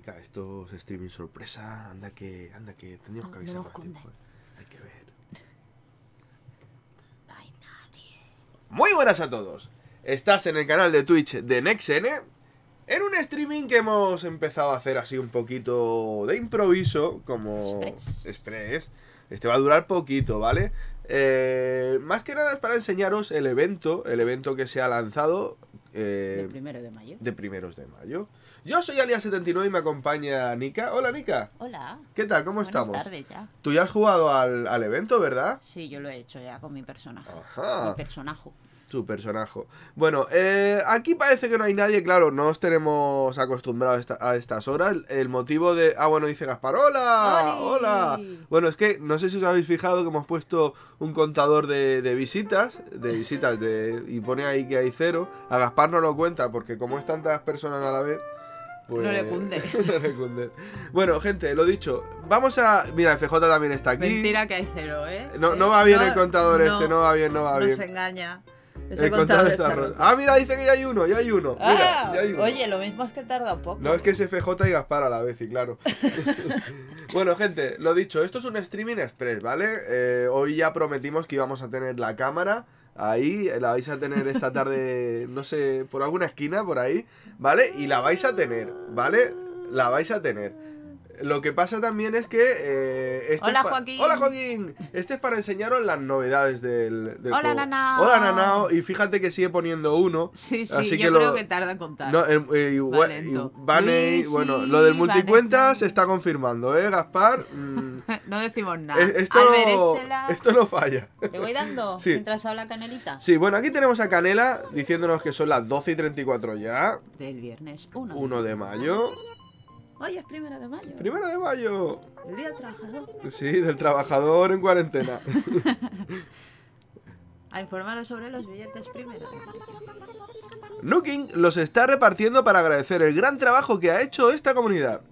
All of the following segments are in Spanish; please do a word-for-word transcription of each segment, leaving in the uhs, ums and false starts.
Nica, estos streaming sorpresa, anda que, anda que tendríamos que avisar No más cunde. tiempo, eh. Hay que ver. No hay nadie. Muy buenas a todos. Estás en el canal de Twitch de NextN, en un streaming que hemos empezado a hacer así un poquito de improviso, como Express. express. Este va a durar poquito, ¿vale? Eh, más que nada es para enseñaros el evento, el evento que se ha lanzado eh, De primero de mayo. de primeros de mayo. Yo soy Alias setenta y nueve y me acompaña Nica. Hola, Nica. Hola. ¿Qué tal? ¿Cómo Buenas estamos? tardes ya. Tú ya has jugado al, al evento, ¿verdad? Sí, yo lo he hecho ya con mi personaje. Ajá. Mi personaje. Tu personaje. Bueno, eh, aquí parece que no hay nadie, claro, no os tenemos acostumbrados a, esta- a estas horas. El motivo de... Ah, bueno, dice Gaspar, ¡hola! ¡Oli! ¡Hola! Bueno, es que no sé si os habéis fijado que hemos puesto un contador de, de visitas, de visitas, de y pone ahí que hay cero. A Gaspar no lo cuenta porque como es tantas personas a la vez... Pues... No le cunde. no le cunde. Bueno, gente, lo dicho, vamos a... Mira, F J también está aquí. Mentira que hay cero, ¿eh? No, Eh, no va bien el contador este, no va bien, no va Nos bien. engaña. Ese El contador está está roto. roto. Ah, mira, dice que ya hay uno, ya hay uno. Mira, Ah, ya hay uno. oye, lo mismo es que tarda un poco. No, es que es F J y Gaspar a la vez, y claro. Bueno, gente, lo dicho, esto es un streaming express, ¿vale? Eh, hoy ya prometimos que íbamos a tener la cámara ahí, la vais a tener esta tarde, no sé, por alguna esquina, por ahí, ¿vale? Y la vais a tener, ¿vale? La vais a tener. Lo que pasa también es que... eh, este Hola, es pa- Joaquín. ¡Hola, Joaquín! Este es para enseñaros las novedades del, del Hola, juego. Nanao. Hola, Nanao. Y fíjate que sigue poniendo uno. Sí, sí, Así yo que creo lo- que tarda en contar. No, el, eh, igual- Va lento. y Vaney, Luis, bueno, sí, lo del Vaney, multicuenta Vaney. se está confirmando, ¿eh, Gaspar? Mm, No decimos nada. es- esto, Albert no, Estela, esto no falla. ¿te voy dando Sí. mientras habla Canelita? Sí, bueno, aquí tenemos a Canela diciéndonos que son las doce y treinta y cuatro ya. Del viernes uno. uno de mayo. Oye, es primero de mayo. Primero de mayo. El día del trabajador. Sí, del trabajador en cuarentena. A informaros sobre los billetes primero de mayo. Nuking los está repartiendo para agradecer el gran trabajo que ha hecho esta comunidad.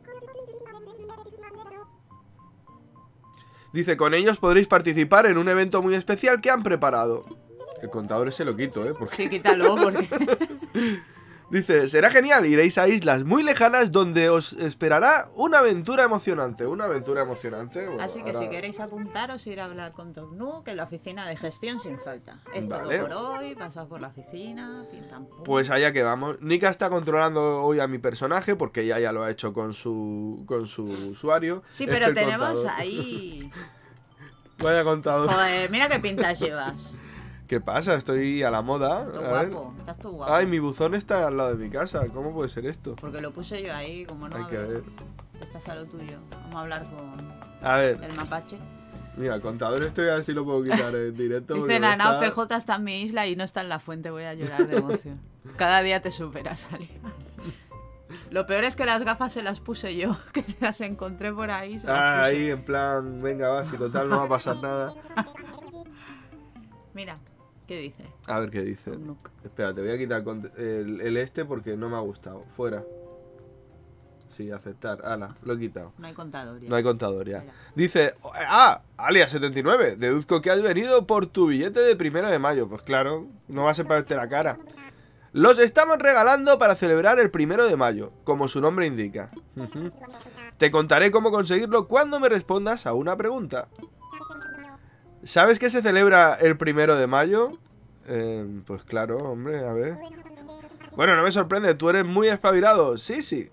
Dice, con ellos podréis participar en un evento muy especial que han preparado. El contador ese lo quito, ¿eh? Porque... Sí, quítalo porque... Dice, será genial, iréis a islas muy lejanas donde os esperará una aventura emocionante. Una aventura emocionante. Bueno, Así que ahora- si queréis apuntaros, ir a hablar con Tognu, que en la oficina de gestión sin falta. Es Vale. todo por hoy, pasad por la oficina, pim pam pum. Pues allá que vamos. Nika está controlando hoy a mi personaje porque ella ya lo ha hecho con su con su usuario. Sí, Es pero el tenemos contador. ahí... Vaya contador. Joder, mira qué pintas llevas. ¿Qué pasa? Estoy a la moda. Todo A ver. guapo, estás todo guapo. Ay, mi buzón está al lado de mi casa. ¿Cómo puede ser esto? Porque lo puse yo ahí, como no Hay que hablo. ver. Estás a lo tuyo. Vamos a hablar con A ver, el mapache. mira, el contador estoy a ver si lo puedo quitar en directo. porque Dice no Nanao, está- P J está en mi isla y no está en la fuente, voy a llorar de emoción. Cada día te superas, Ali. Lo peor es que las gafas se las puse yo, que las encontré por ahí. Se las Ah, puse. ahí en plan, venga, va, si total no va a pasar nada. Mira, ¿qué dice? A ver qué dice. Nuk. Espera, te voy a quitar cont- el, el este porque no me ha gustado. Fuera. Sí, aceptar. Ala, lo he quitado. No hay contador ya. No hay contador ya. Mira. Dice, ah, alias setenta y nueve, deduzco que has venido por tu billete de primero de mayo. Pues claro, no vas a verte la cara. Los estamos regalando para celebrar el primero de mayo, como su nombre indica. Ujú. Te contaré cómo conseguirlo cuando me respondas a una pregunta. ¿Sabes que se celebra el primero de mayo? Eh, pues claro, hombre, a ver. Bueno, no me sorprende, tú eres muy espabilado. Sí, sí.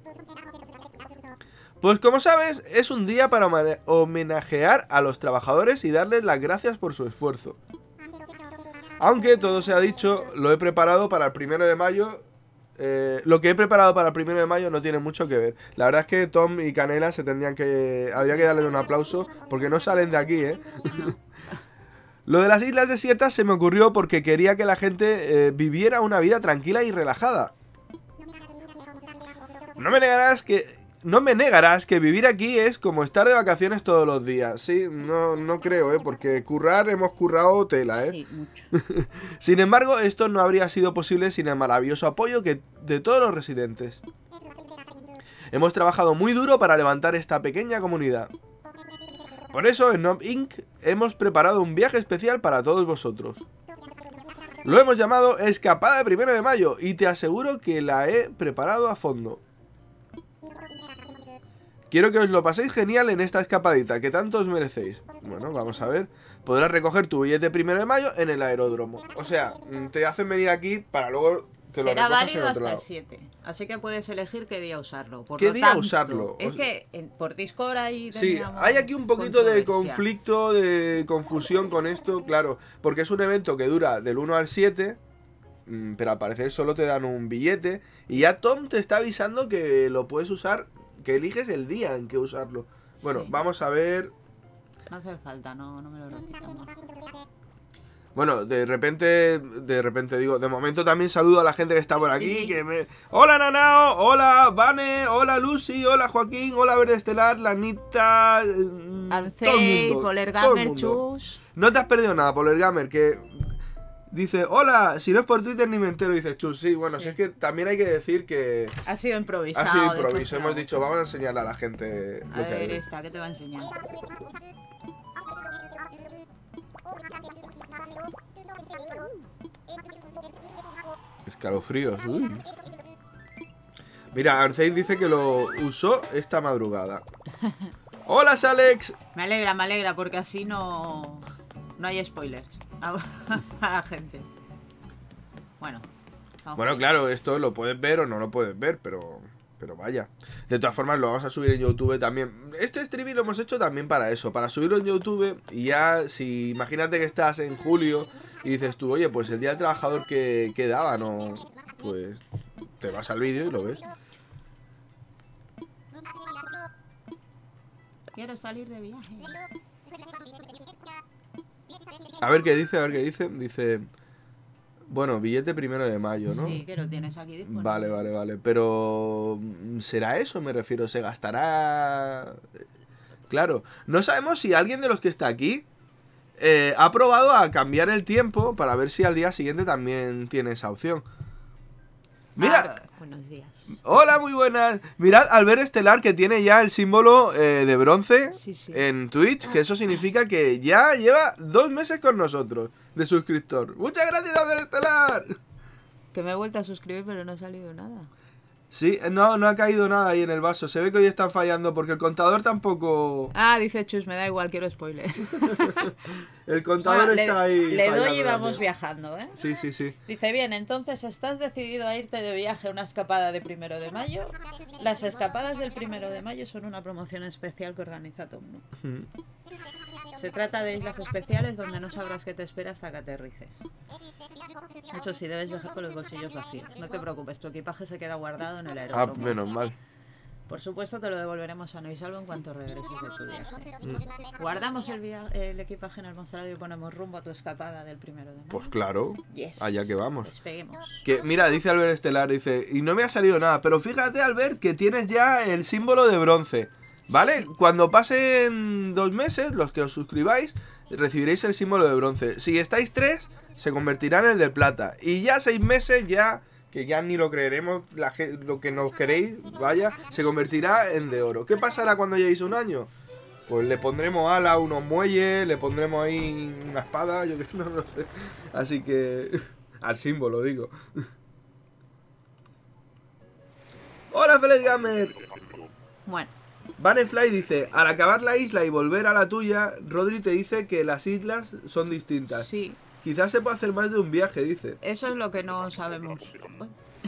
Pues como sabes, es un día para homa- homenajear a los trabajadores y darles las gracias por su esfuerzo. Aunque todo se ha dicho, lo he preparado para el primero de mayo. Eh, lo que he preparado para el primero de mayo no tiene mucho que ver. La verdad es que Tom y Canela se tendrían que... Habría que darle un aplauso porque no salen de aquí, ¿eh? Lo de las islas desiertas se me ocurrió porque quería que la gente eh, viviera una vida tranquila y relajada. No me negarás que... No me negarás que vivir aquí es como estar de vacaciones todos los días. Sí, no, no creo, ¿eh? Porque currar hemos currado tela, ¿eh? Sí, mucho. Sin embargo, esto no habría sido posible sin el maravilloso apoyo que de todos los residentes. Hemos trabajado muy duro para levantar esta pequeña comunidad. Por eso, en Nob incorporated hemos preparado un viaje especial para todos vosotros. Lo hemos llamado Escapada de Primero de Mayo y te aseguro que la he preparado a fondo. Quiero que os lo paséis genial en esta escapadita, que tanto os merecéis. Bueno, vamos a ver. Podrás recoger tu billete primero de mayo en el aeródromo. O sea, te hacen venir aquí para luego que lo Será recojas en válido otro hasta lado. el siete. Así que puedes elegir qué día usarlo. Por ¿Qué lo día tanto, usarlo? Es Os- que en- por Discord ahí Sí, teníamos hay aquí un poquito de controversia. conflicto, de confusión con esto, claro, porque es un evento que dura del uno al siete, mm, pero al parecer solo te dan un billete, y ya Tom te está avisando que lo puedes usar, que eliges el día en que usarlo. Bueno, Sí. vamos a ver. No hace falta, no, no me lo repitas más. Bueno, de repente, de repente digo, de momento también saludo a la gente que está por aquí, Sí, sí. que me... Hola Nanao, hola Vane, hola Lucy, hola Joaquín, hola Verde Estelar, Lanita, mm, todo el Arcei, mundo, Poler todo el Gamer, mundo. Chus. No te has perdido nada, Poler Gamer, que dice, hola, si no es por Twitter ni me entero, dice Chus. Sí, bueno, Sí. si es que también hay que decir que Ha sido improvisado. ha sido de improviso. estos Hemos que dicho, hago. vamos a enseñarle a la gente A lo que ver hay. esta, ¿qué te va a enseñar? Escalofríos, uy. Mira, Arceid dice que lo usó esta madrugada. Hola, Alex. Me alegra, me alegra, porque así no, no hay spoilers a, a la gente. Bueno, vamos. Bueno, claro, esto lo puedes ver o no lo puedes ver, pero pero vaya. De todas formas, lo vamos a subir en YouTube también. Este streaming lo hemos hecho también para eso, para subirlo en YouTube. Y ya, si imagínate que estás en julio y dices tú, oye, pues el día del trabajador que, que daba, no, pues te vas al vídeo y lo ves. Quiero salir de viaje. A ver qué dice, a ver qué dice. Dice, bueno, billete primero de mayo, ¿no? Sí, que lo tienes aquí disponible. Vale, vale, vale. Pero ¿será eso? Me refiero, ¿se gastará? Claro, no sabemos si alguien de los que está aquí eh, ha probado a cambiar el tiempo para ver si al día siguiente también tiene esa opción. Mira, Ah, buenos días. hola, muy buenas. Mirad al ver Estelar que tiene ya el símbolo eh, de bronce Sí, sí. en Twitch, que eso significa que ya lleva dos meses con nosotros de suscriptor. Muchas gracias, Albert Estelar. Que me he vuelto a suscribir, pero no ha salido nada. Sí, no, no ha caído nada ahí en el vaso. Se ve que hoy están fallando porque el contador tampoco... Ah, dice Chus, me da igual, quiero spoiler. El contador Bueno, está le, ahí le doy fallando y vamos también. viajando, ¿eh? Sí, sí, sí. Dice, bien, entonces, ¿estás decidido a irte de viaje a una escapada de primero de mayo? Las escapadas del primero de mayo son una promoción especial que organiza Tom Nook. Mm. Se trata de islas especiales donde no sabrás qué te espera hasta que aterrices. Eso sí, debes viajar con los bolsillos vacíos. No te preocupes, tu equipaje se queda guardado en el Ah, aeródromo. menos mal. Por supuesto, te lo devolveremos sano y salvo en cuanto regreses de tu viaje. Mm. Guardamos el, via- el equipaje en el mostrador y ponemos rumbo a tu escapada del primero de mayo. Pues claro, Yes. allá que vamos. Despeguemos. Que mira, dice Albert Estelar, dice, y no me ha salido nada, pero fíjate, Albert, que tienes ya el símbolo de bronce, ¿vale? Cuando pasen dos meses, los que os suscribáis, recibiréis el símbolo de bronce. Si estáis tres, se convertirá en el de plata. Y ya seis meses, ya, que ya ni lo creeremos, la ge- lo que nos queréis, vaya, se convertirá en de oro. ¿Qué pasará cuando lleguéis un año? Pues le pondremos ala, unos muelles, le pondremos ahí una espada, yo que no lo sé. Así que... al símbolo, digo. Hola, Feliz Gamer. Bueno, Vanefly dice, al acabar la isla y volver a la tuya, Rodri te dice que las islas son distintas. sí, Quizás se pueda hacer más de un viaje, dice. eso es lo que no sabemos. Uy,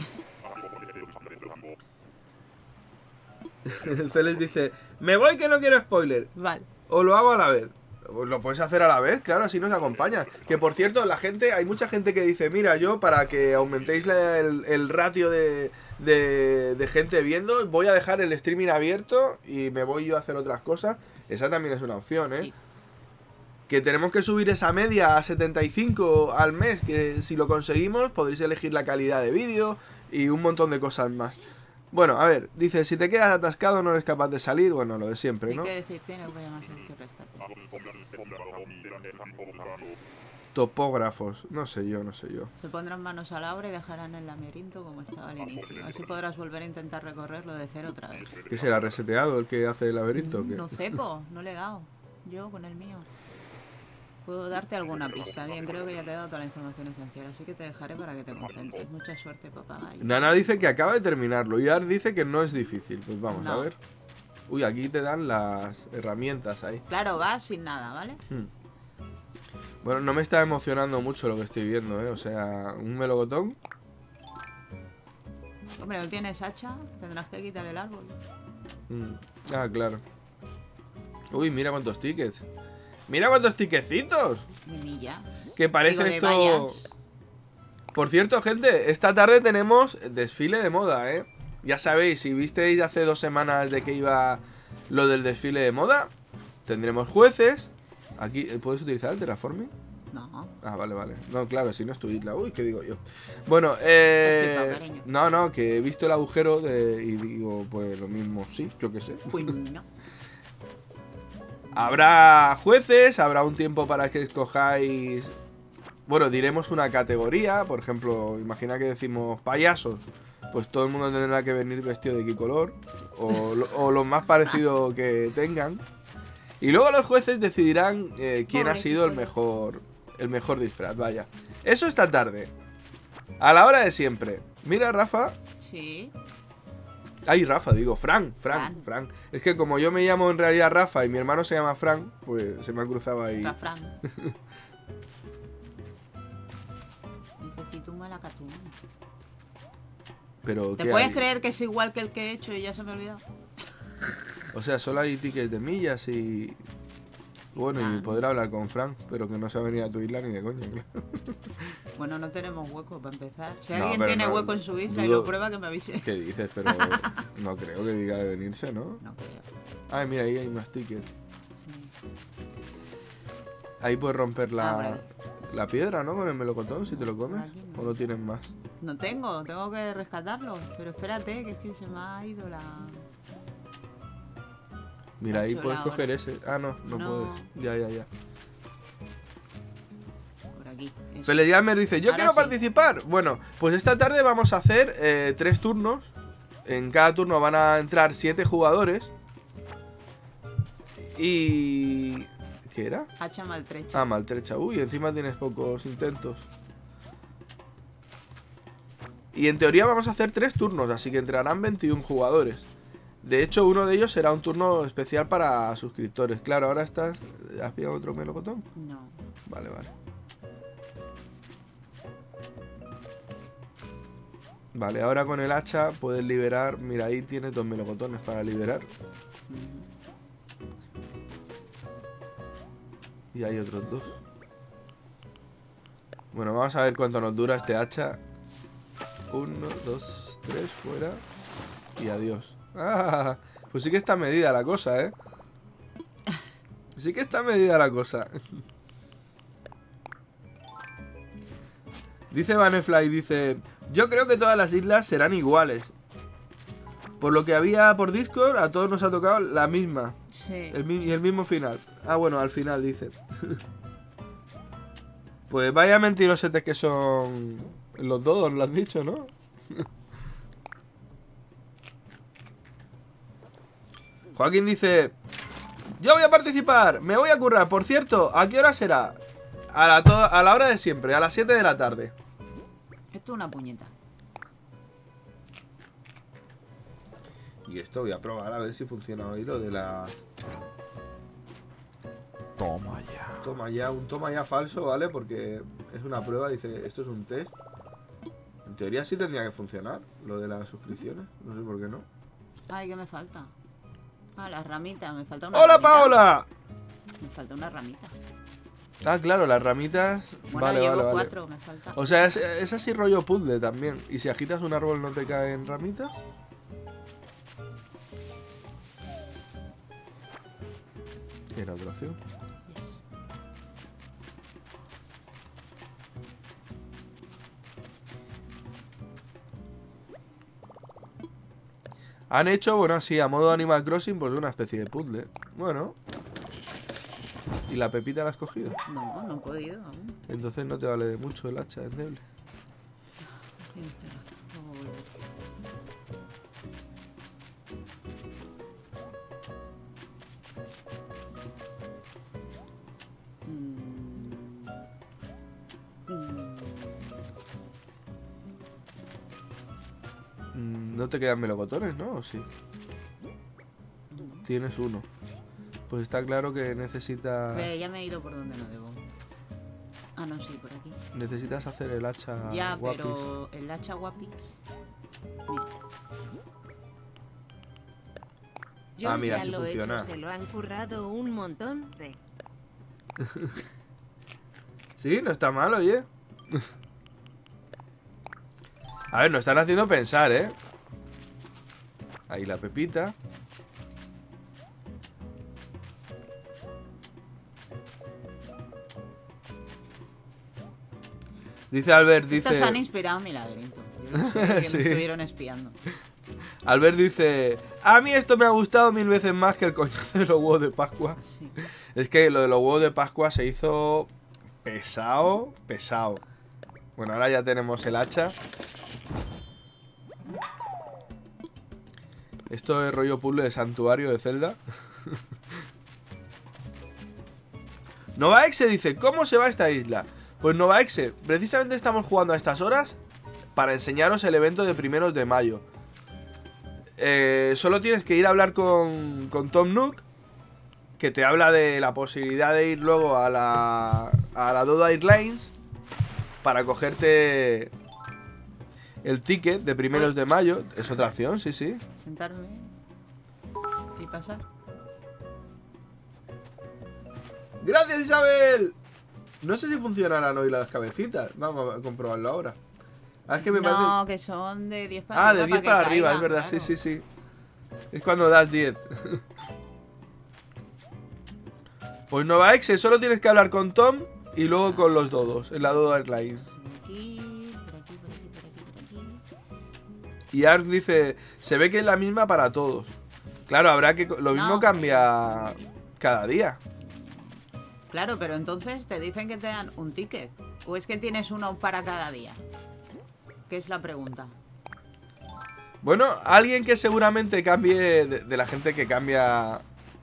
Félix dice, me voy que no quiero spoiler. vale. O lo hago a la vez. Pues lo puedes hacer a la vez, claro, así nos acompaña. Que por cierto, la gente, hay mucha gente que dice, mira, yo para que aumentéis la- el, el ratio de, de, de gente viendo, voy a dejar el streaming abierto y me voy yo a hacer otras cosas. Esa también es una opción, ¿eh? Sí. Que tenemos que subir esa media a setenta y cinco al mes, que si lo conseguimos podréis elegir la calidad de vídeo y un montón de cosas más. Bueno, a ver, dice, si te quedas atascado no eres capaz de salir, bueno, lo de siempre, ¿Y ¿no? qué decir tiene que llamar servicio rescate? Topógrafos, no sé yo, no sé yo. Se pondrán manos a la obra y dejarán el laberinto como estaba al inicio. Así podrás volver a intentar recorrerlo de cero otra vez. ¿Qué será, reseteado el que hace el laberinto? o qué? No cepo, no le he dado. Yo con el mío. Puedo darte alguna pista. Bien, creo que ya te he dado toda la información esencial, así que te dejaré para que te concentres. Mucha suerte, papagayo. Nana dice que acaba de terminarlo y Ar dice que no es difícil. Pues vamos a No. ver. Uy, aquí te dan las herramientas ahí. Claro, vas sin nada, ¿vale? Hmm. Bueno, no me está emocionando mucho lo que estoy viendo, ¿eh? O sea, un melocotón. Hombre, no tienes hacha, tendrás que quitar el árbol. Mm. Ah, claro. Uy, mira cuántos tickets. ¡Mira cuántos tickecitos! De milla. Que parece Digo, de esto... vallas. Por cierto, gente, esta tarde tenemos desfile de moda, ¿eh? Ya sabéis, si visteis hace dos semanas de que iba lo del desfile de moda, tendremos jueces. Aquí, ¿puedes utilizar el terraforming? No. Ah, vale, vale. No, claro, si no es tu isla. Uy, ¿qué digo yo? Bueno, eh... Te flipa, cariño. No, no, que he visto el agujero de... y digo, pues lo mismo, sí, yo qué sé. Pues no. Habrá jueces, habrá un tiempo para que escojáis... Bueno, diremos una categoría. Por ejemplo, imagina que decimos payasos. Pues todo el mundo tendrá que venir vestido de qué color. O, lo- o lo más parecido que tengan. Y luego los jueces decidirán eh, quién ha Pobre sido el Kiko. mejor, el mejor disfraz, vaya. Eso esta tarde. A la hora de siempre. Mira, Rafa. Sí. Ay, Rafa, digo, Fran, Fran, Fran. Fran. Es que como yo me llamo en realidad Rafa y mi hermano se llama Fran, pues se me ha cruzado ahí. Rafran. Necesito un malacatún. Pero, ¿Te ¿qué puedes hay? creer que es igual que el que he hecho y ya se me ha olvidado? O sea, solo hay tickets de millas y... Bueno, y Ah. poder hablar con Fran, pero que no se va a venir a tu isla ni de coña, claro. Bueno, no tenemos hueco para empezar. Si No, alguien pero tiene no, hueco en su isla y dudo- lo prueba, que me avise. ¿Qué dices? Pero no creo que diga de venirse, ¿no? No creo. Ay, mira, ahí hay más tickets. Sí. Ahí puedes romper la, Hombre. la piedra, ¿no? Con el melocotón, si te lo comes. Aquí no. ¿O no tienes más? No tengo, tengo que rescatarlo. Pero espérate, que es que se me ha ido la... Mira, ahí Chula puedes ahora. coger ese. Ah, no, no, No. puedes. Ya, ya, ya. Por aquí. eso. Felediamer dice, yo Ahora quiero sí. participar. Bueno, pues esta tarde vamos a hacer eh, tres turnos. En cada turno van a entrar siete jugadores. Y... ¿Qué era? Hacha maltrecha. Ah, maltrecha. Uy, encima tienes pocos intentos. Y en teoría vamos a hacer tres turnos, así que entrarán veintiún jugadores. De hecho, uno de ellos será un turno especial para suscriptores. Claro, ahora estás... ¿Has pillado otro melocotón? No. Vale, vale. Vale, ahora con el hacha puedes liberar... Mira, ahí tienes dos melocotones para liberar. Ujú. Y hay otros dos. Bueno, vamos a ver cuánto nos dura este hacha. Uno, dos, tres, fuera. Y adiós. Ah, pues sí que está medida la cosa, ¿eh? Sí que está medida la cosa. Dice Vanefly, dice... Yo creo que todas las islas serán iguales. Por lo que había por Discord, a todos nos ha tocado la misma. Sí. El, mi- y el mismo final. Ah, bueno, al final dice. Pues vaya mentirosetes que son los dos, lo has dicho, ¿no? Joaquín dice... Yo voy a participar, me voy a currar. Por cierto, ¿a qué hora será? A la, to- a la hora de siempre, a las siete de la tarde. Esto es una puñeta. Y esto voy a probar a ver si funciona hoy lo de la... Toma ya. Toma ya, un toma ya falso, ¿vale? Porque es una prueba, dice, esto es un test. En teoría sí tendría que funcionar lo de las suscripciones, no sé por qué no. Ay, ¿qué me falta? Ah, las ramitas, me falta una ¡Hola, ramita. Paola! Me falta una ramita. Ah, claro, las ramitas... Bueno, vale, llevo vale, vale. cuatro, me falta. O sea, es, es así rollo puzzle también. ¿Y si agitas un árbol no te caen ramitas? Era otra opción. Yes. Han hecho, bueno, así, a modo Animal Crossing, pues una especie de puzzle. Bueno. ¿Y la pepita la has cogido? No, no he podido aún. Entonces no te vale de mucho el hacha endeble. Tienes razón. No voy a ver. Mm. Mm. Mm, No te quedan melocotones, ¿no? ¿O sí? Mm. Tienes uno. Pues está claro que necesitas... Ve, ya me he ido por donde no debo. Ah, no, sí, por aquí. Necesitas hacer el hacha Ya, guapis. pero el hacha guapis... Mira. Yo Ah, mira, ya sí lo he funciona. hecho, se lo han currado un montón de... Sí, no está mal, oye. A ver, nos están haciendo pensar, ¿eh? Ahí la pepita. Dice Albert, dice... Estos han inspirado mi laberinto. Yo no sé que Sí. me estuvieron espiando. Albert dice... A mí esto me ha gustado mil veces más que el coñazo de los huevos de Pascua. Sí. Es que lo de los huevos de Pascua se hizo pesado, pesado. Bueno, ahora ya tenemos el hacha. Esto es rollo puzzle de santuario de Zelda. Novaexe dice, ¿cómo se va a esta isla? Pues Novaexe, precisamente estamos jugando a estas horas para enseñaros el evento de primeros de mayo. Eh, solo tienes que ir a hablar con, con Tom Nook, que te habla de la posibilidad de ir luego a la, a la Dodo Airlines para cogerte el ticket de primeros de mayo. Es otra opción, sí, sí. Sentarme y pasar. ¡Gracias, Isabel! No sé si funcionarán hoy las cabecitas. Vamos a comprobarlo ahora. Ah, es que me No, parece... que son de diez para Ah, arriba. de diez que para arriba, caigan, es verdad. claro. Sí, sí, sí. Es cuando das diez. Pues Novaexe, solo tienes que hablar con Tom y luego con los dodos en la Dodo Airlines. Por aquí, por aquí, por aquí, por aquí, por aquí. Y Ark dice, se ve que es la misma para todos. Claro, habrá que... Lo mismo No, cambia cada día. Claro, pero entonces te dicen que te dan un ticket. ¿O es que tienes uno para cada día? ¿Qué es la pregunta? Bueno, alguien que seguramente cambie de, de la gente que cambia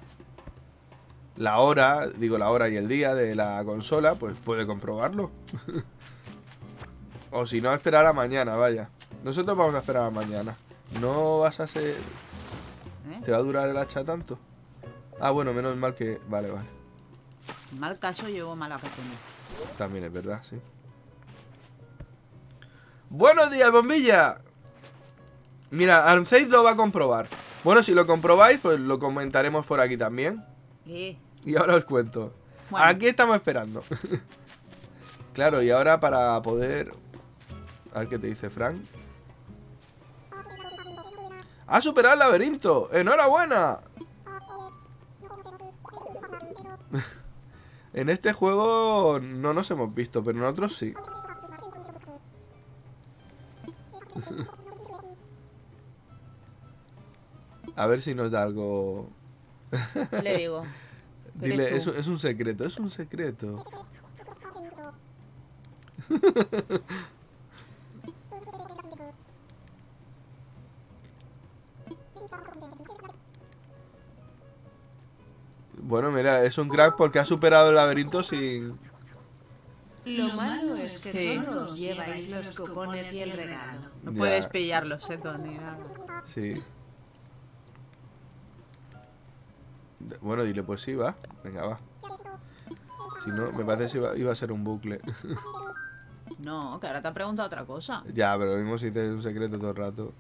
la hora, digo la hora y el día de la consola, pues puede comprobarlo. O si no, esperar a mañana, vaya. Nosotros vamos a esperar a mañana. No vas a ser... ¿Eh? ¿Te va a durar el hacha tanto? Ah, bueno, menos mal que... Vale, vale. En mal caso llevo mala costumbre. También es verdad, sí. ¡Buenos días, bombilla! Mira, Armseid lo va a comprobar. Bueno, si lo comprobáis, pues lo comentaremos por aquí también. Eh, Y ahora os cuento. Bueno. Aquí estamos esperando. Claro, y ahora para poder... A ver qué te dice Frank. ¡Ha superado el laberinto! ¡Enhorabuena! En este juego no nos hemos visto, pero en otros sí. A ver si nos da algo... ¿qué le digo? ¿Qué eres Dile, tú? es, un- es un secreto, es un secreto. Bueno, mira, es un crack porque ha superado el laberinto sin... Lo malo es que Sí. solo os lleváis los copones y el regalo. No Ya. puedes pillar los setos ni nada. Sí. De- Bueno, dile, pues sí, va. Venga, va. Si no, me parece que iba, iba a ser un bucle. No, que ahora te ha preguntado otra cosa. Ya, pero lo mismo si te es un secreto todo el rato.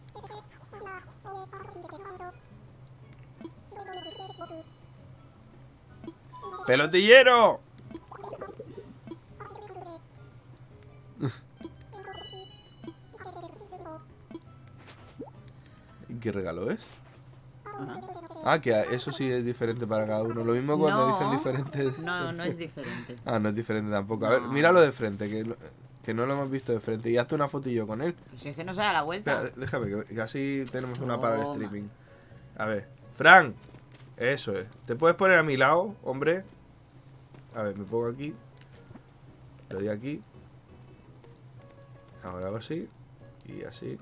¡Pelotillero! ¿Y qué regalo es? Ajá. Ah, que eso sí es diferente para cada uno. Lo mismo cuando No. dicen diferentes... No, no es diferente. Ah, no es diferente tampoco. A ver, No. míralo de frente, que, no- que no lo hemos visto de frente. Y hazte una fotillo con él. Pues si es que no se da la vuelta. Espera, déjame, que- que así tenemos una para el Toma. streaming. A ver, Fran. Eso es. ¿Te puedes poner a mi lado, hombre? A ver, me pongo aquí. Le doy aquí. Ahora hago así. Y así.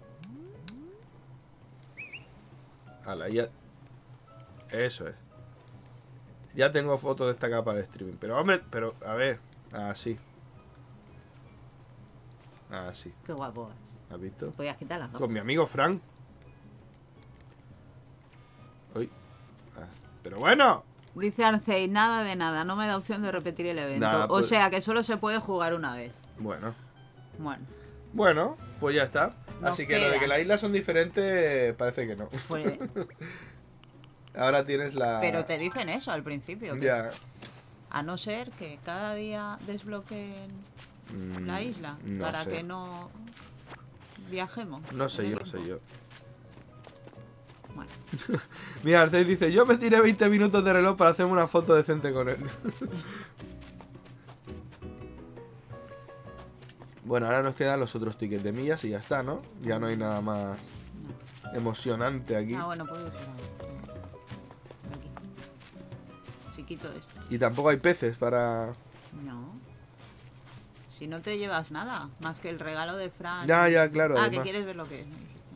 Ala, ya. Eso es. Ya tengo fotos de esta capa del streaming. Pero, hombre, pero, a ver. Así. Así. Qué guapo. ¿Has visto? Podías quitar las dos. Con mi amigo Frank. Uy. Pero bueno. Dice Arcei, nada de nada, no me da opción de repetir el evento. Nada, pues- O sea que solo se puede jugar una vez. Bueno. Bueno, Bueno, pues ya está. Nos Así que lo de queda. que las islas son diferentes, parece que no. pues. Ahora tienes la... Pero te dicen eso al principio. que Ya. A no ser que cada día desbloqueen Mm, la isla no para sé. que no viajemos. No sé en yo, el no sé tiempo. yo. Bueno, Mira, Arcés dice, yo me tiré veinte minutos de reloj para hacerme una foto decente con él. Bueno, ahora nos quedan los otros tickets de millas y ya está, ¿no? Ya no hay nada más emocionante aquí. ah, bueno, puedo usar aquí. Si quito esto. Y tampoco hay peces para... No. Si no te llevas nada, más que el regalo de Fran. Ya, ya, claro, Ah, además. que quieres ver lo que es, me dijiste.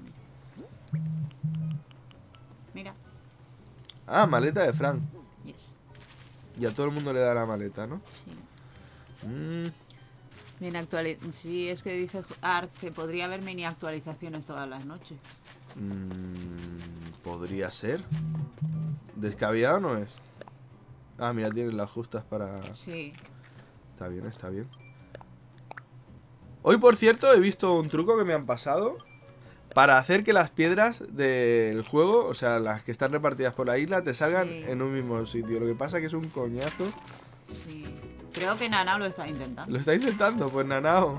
Mira. Ah, maleta de Frank. Yes. Y a todo el mundo le da la maleta, ¿no? Sí. Mm, Mini actuali- sí, es que dice Ark que podría haber mini actualizaciones todas las noches. mm, podría ser. ¿Descabellado no es? Ah, mira, tienes las justas para... Sí. Está bien, está bien. Hoy, por cierto, he visto un truco que me han pasado para hacer que las piedras del juego, o sea, las que están repartidas por la isla, te salgan Sí. en un mismo sitio. Lo que pasa es que es un coñazo. Sí. Creo que Nanao lo está intentando. Lo está intentando, pues Nanao.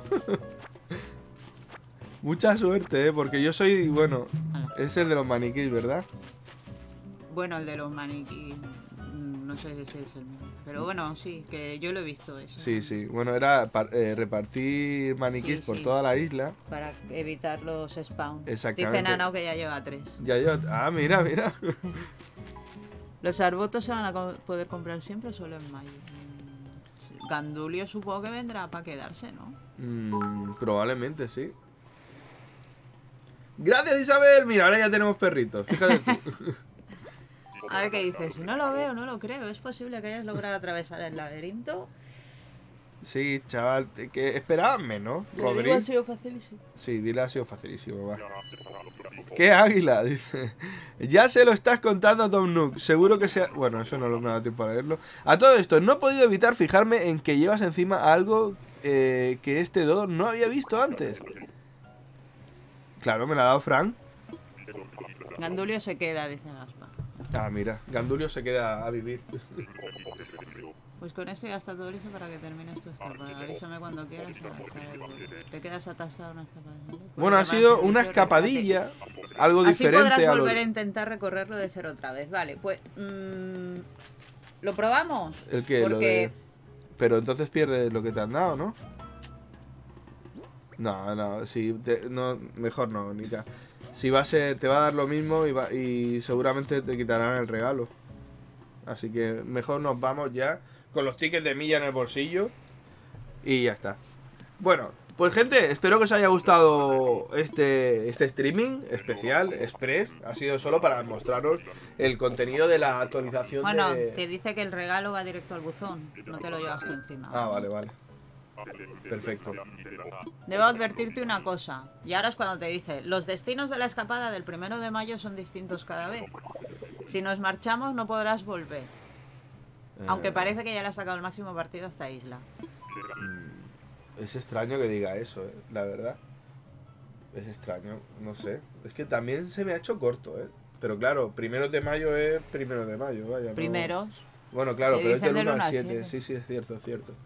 Mucha suerte, ¿eh? Porque yo soy, bueno, Hala. es el de los maniquís, ¿verdad? Bueno, el de los maniquís. mm, No sé si ese es el mismo. Pero bueno, sí, que yo lo he visto eso. Sí, sí. Bueno, era par- eh, repartir maniquís Sí, por sí. toda la isla. Para evitar los spawn. Exactamente. Dice Nanao que ya lleva tres. Ya yo... Ah, mira, mira. ¿Los arbutos se van a co- poder comprar siempre o solo en mayo? Mm, sí, Gandulio supongo que vendrá para quedarse, ¿no? Mm, probablemente, sí. Gracias, Isabel. Mira, ahora ya tenemos perritos. Fíjate tú. A ver qué dice. Si no lo veo, no lo creo. ¿Es posible que hayas logrado atravesar el laberinto? Sí, chaval, te- que esperaban menos, Lo digo, Rodri. ha sido facilísimo. Sí, dile, ha sido facilísimo, va. ¡Qué águila! Dice. Ya se lo estás contando a Tom Nook. Seguro que sea... Bueno, eso no me da tiempo para leerlo. A todo esto, no he podido evitar fijarme en que llevas encima algo eh, que este Dodo no había visto antes. Claro, me la ha dado Frank. Gandulio se queda, dice Gaspar. Ah, mira, Gandulio se queda a vivir. Pues con esto ya está todo listo para que termines tu escapada. Avísame cuando quieras para empezar el vuelo. Te quedas atascado en una escapada. ¿vale? Bueno, ha Puedes sido llamar una al servicio, escapadilla, algo Así diferente podrás a lo... volver a intentar recorrerlo de cero otra vez. Vale, pues... mm, ¿lo probamos? ¿El qué? Lo Porque... de... Pero entonces pierdes lo que te han dado, ¿no? No, no, sí, te- no, mejor no, Nika. Si va a ser, te va a dar lo mismo y, va- y seguramente te quitarán el regalo. Así que mejor nos vamos ya con los tickets de milla en el bolsillo y ya está. Bueno, pues gente, espero que os haya gustado este, este streaming especial, express. Ha sido solo para mostraros el contenido de la actualización Bueno, de... te dice que el regalo va directo al buzón. No te lo llevas tú encima. Ah, vale, vale. Perfecto. Debo advertirte una cosa. Y ahora es cuando te dice, los destinos de la escapada del primero de mayo son distintos cada vez. Si nos marchamos no podrás volver. Aunque Eh, parece que ya le has sacado el máximo partido a esta isla. Es extraño que diga eso, eh, la verdad. Es extraño, no sé. Es que también se me ha hecho corto, ¿eh? Pero claro, primero de mayo es primero de mayo, vaya. no- Primeros. Bueno, claro, Te pero es dicen del del uno al uno al siete. siete. Sí, sí, es cierto, es cierto.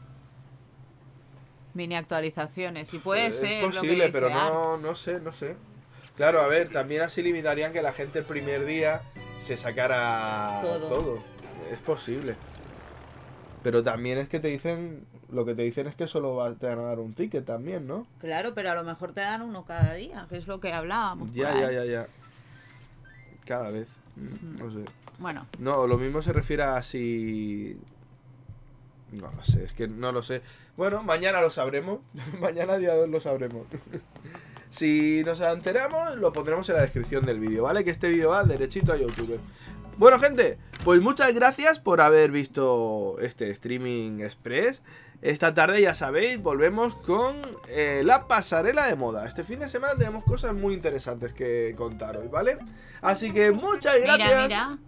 Mini actualizaciones. Y puede Eh, ser. es lo que posible, dice pero Ark. no, no sé, no sé. Claro, a ver, también así limitarían que la gente el primer día se sacara Todo. todo. Es posible. Pero también es que te dicen, lo que te dicen es que solo va- te van a dar un ticket también, ¿no? Claro, pero a lo mejor te dan uno cada día, que es lo que hablábamos. Ya, por ya, ahí. ya, ya. Cada vez. Mm, No sé. Bueno, No, lo mismo se refiere a si... No lo sé, es que no lo sé. Bueno, mañana lo sabremos. Mañana día dos lo sabremos. Si nos enteramos, lo pondremos en la descripción del vídeo, ¿vale? Que este vídeo va derechito a YouTube. Bueno, gente, pues muchas gracias por haber visto este streaming express. Esta tarde, ya sabéis, volvemos con eh, la pasarela de moda. Este fin de semana tenemos cosas muy interesantes que contaros, ¿vale? Así que muchas gracias. mira, mira.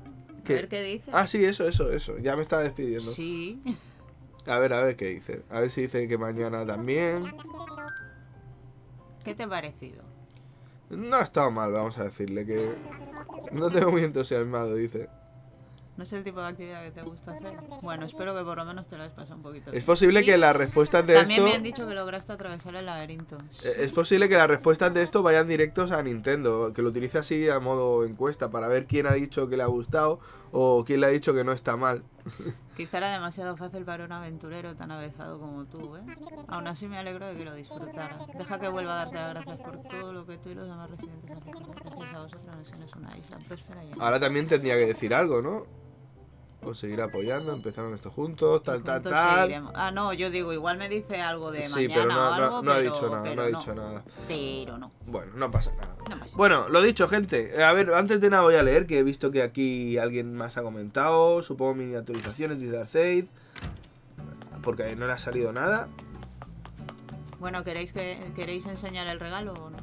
¿Qué? ver qué dice. Ah, sí, eso, eso, eso. Ya me estaba despidiendo. Sí. A ver, a ver qué dice. A ver si dice que mañana también. ¿Qué te ha parecido? No ha estado mal, vamos a decirle que... No tengo muy entusiasmado, dice. No es el tipo de actividad que te gusta hacer. Bueno, espero que por lo menos te lo hayas pasado un poquito. Es bien. posible Sí, que las respuestas de También esto... me han dicho que lograste atravesar el laberinto. Eh, Es posible que las respuestas de esto vayan directos a Nintendo, que lo utilice así a modo encuesta para ver quién ha dicho que le ha gustado o quién le ha dicho que no está mal. Quizá era demasiado fácil para un aventurero tan avezado como tú, ¿eh? Aún así me alegro de que lo disfrutaras. Deja que vuelva a darte las gracias por todo lo que tú y los demás residentes hacen. Gracias a vosotros, Nesión es una isla próspera y llena. Ahora también tendría que decir algo, ¿no? O seguir apoyando, empezaron esto juntos, tal, tal, Juntos tal. seguiremos. Ah, no, yo digo, igual me dice algo de Sí, mañana pero no, o no- algo, no ha pero- dicho nada, pero no ha dicho nada. Pero no. Bueno, no pasa nada. No pasa. Bueno, lo dicho, gente. A ver, antes de nada voy a leer, que he visto que aquí alguien más ha comentado. Supongo miniaturizaciones, dice Arceid. Porque no le ha salido nada. Bueno, ¿queréis que queréis enseñar el regalo o no?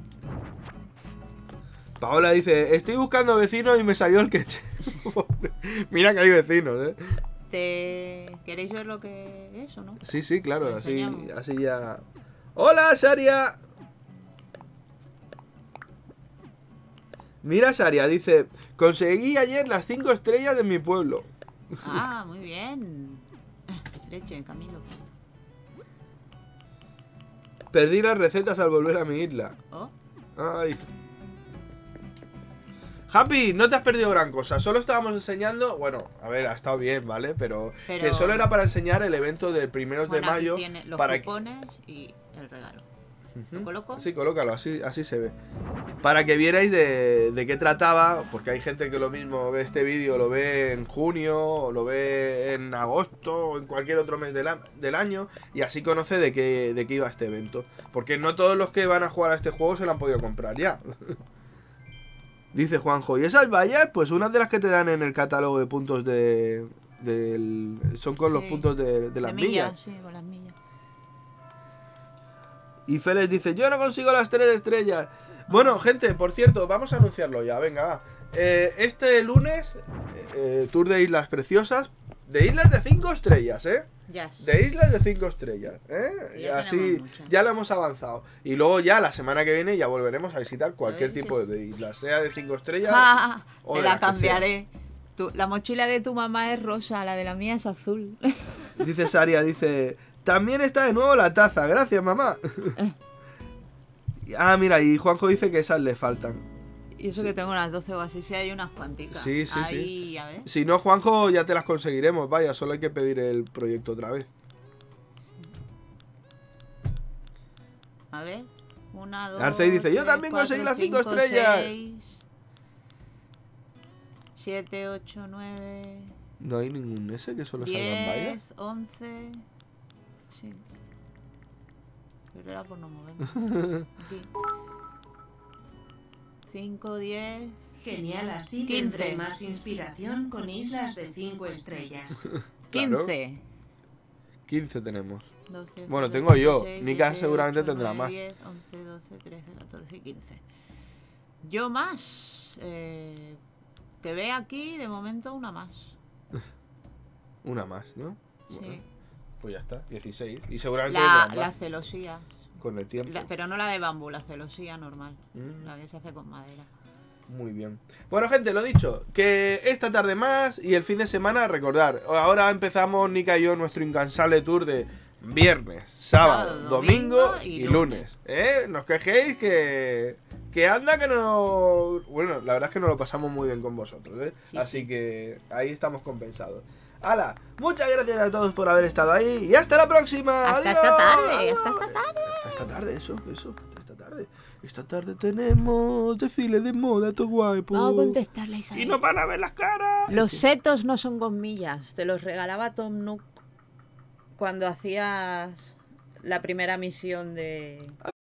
Paola dice, estoy buscando vecinos y me salió el queche. Mira que hay vecinos, ¿eh? ¿Te queréis ver lo que es o no? Sí, sí, claro, Lo así, enseñamos. así ya... ¡Hola, Saria! Mira, Saria, dice, conseguí ayer las cinco estrellas de mi pueblo. Ah, muy bien. Leche, Camilo. Perdí las recetas al volver a mi isla. Oh, Ay. Happy, no te has perdido gran cosa. Solo estábamos enseñando. Bueno, a ver, ha estado bien, ¿vale? Pero, Pero- que solo era para enseñar el evento del primeros bueno, de aquí mayo. tiene los Para que... cupones y el regalo. ¿Lo coloco? Sí, colócalo, así, así se ve. Para que vierais de, de qué trataba, porque hay gente que lo mismo ve este vídeo, lo ve en junio, o lo ve en agosto, o en cualquier otro mes del, a- del año, y así conoce de qué, de qué iba este evento. Porque no todos los que van a jugar a este juego se lo han podido comprar ya. Dice Juanjo, ¿y esas vallas? Pues unas de las que te dan en el catálogo de puntos de... del- son con los Sí. puntos de, de las millas, millas. sí, con las millas. Y Félix dice, yo no consigo las tres estrellas. Bueno, gente, por cierto, vamos a anunciarlo ya, venga, va. Eh, este lunes, eh, tour de Islas Preciosas, de islas de cinco estrellas, ¿eh? Ya. De islas de cinco estrellas, ¿eh? Y Y ya así, tenemos muchas. ya lo hemos avanzado. Y luego ya la semana que viene ya volveremos a visitar cualquier A ver, tipo sí. de islas, sea de cinco estrellas Ah, o te de la las que sea. cambiaré. Tu- la mochila de tu mamá es rosa, la de la mía es azul. Dice Saria, dice, también está de nuevo la taza, gracias mamá. Ah, mira, y Juanjo dice que esas le faltan. Y eso que tengo unas doce o así, sí hay unas cuanticas. Sí, sí, sí. Ahí, a ver. Si no, Juanjo, ya te las conseguiremos, vaya, solo hay que pedir el proyecto otra vez. A ver. Una, dos. Arcey dice, "Yo tres, también conseguí cuatro, las cinco cinco, estrellas". seis, siete, ocho, nueve, No hay ningún ese que solo salgan vallas. diez, once. Sí. Pero era por no moverme. Aquí. cinco, diez. Genial, así quince. tendré más inspiración con islas de cinco estrellas. Claro. quince. quince tenemos. dos, diez, Bueno, cuatro, tengo cinco, yo. seis, Nika siete, seguramente ocho, tendrá nueve, más. diez, once, doce, trece, catorce y quince. Yo más. Eh, que ve aquí, de momento, una más. Una más, ¿no? Sí. Bueno, pues ya está, dieciséis. Y seguramente La, vendrán la más celosía. con el tiempo. La- pero no la de bambú, la celosía normal. Mm. La que se hace con madera. Muy bien. Bueno, gente, lo dicho, que esta tarde más y el fin de semana, recordar, ahora empezamos Nika y yo nuestro incansable tour de viernes, sábado, Sábado, domingo, domingo y y lunes. ¿Eh? No os quejéis que... Que anda que no... Bueno, la verdad es que nos lo pasamos muy bien con vosotros, ¿eh? Sí, Así sí. que ahí estamos compensados. ¡Hala! Muchas gracias a todos por haber estado ahí y hasta la próxima. Hasta ¡Adiós! esta tarde, ¡Adiós! hasta esta tarde. Hasta esta tarde, eso, eso, hasta esta tarde. Esta tarde tenemos desfile de moda, todo guapo. Vamos a contestarle a Isabel. Y no van a ver las caras. Los setos no son gomillas. Te los regalaba Tom Nook cuando hacías la primera misión de...